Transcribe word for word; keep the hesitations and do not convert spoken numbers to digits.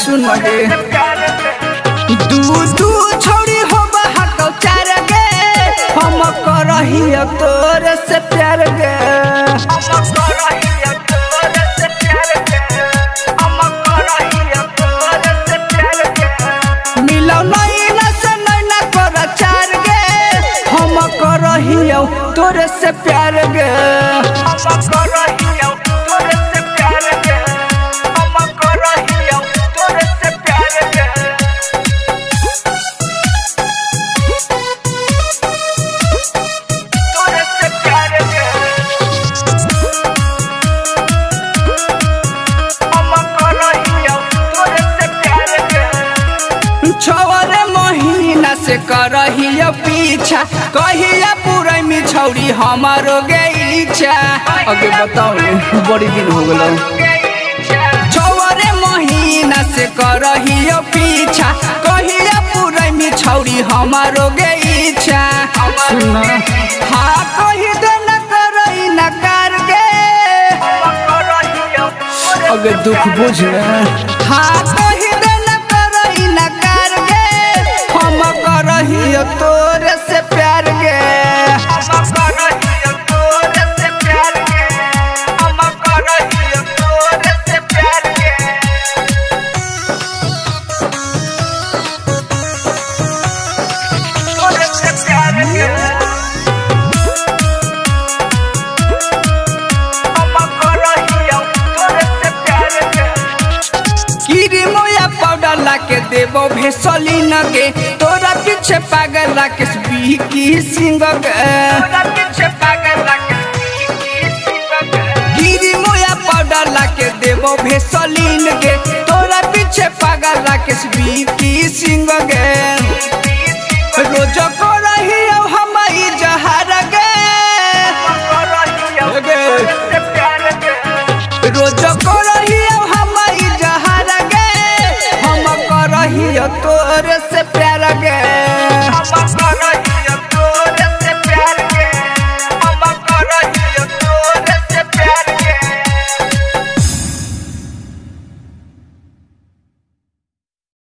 सुन गे दू दू छोड़ी हो बहक चार गे हम करही तोर से प्यार गे मिलो नैना से नैना कर चार गे हम करही तोर से प्यार गे छवरे महीना से करहिया पीछा कहिया पूरा में छौरी हमारो गे इच्छा आगे बताओ बड़ी दिन हो गलो छवरे महीना से करहिया पीछा कहिया पूरा में छौरी हमारो गे इच्छा सुन हाँ कही दे न करही न कर गे आगे दुख बुझ हाँ कही दे न करही न कर गे हम करही तोरे से प्यार गे पाउडर लाके देवो भेसलिन गे तोरा पीछे पागल लाके बीकी सिंह गे गिरी मोया पाउडर लाके देवो भेसलिन गे तोरा पीछे पागल लाके बीकी सिंह गे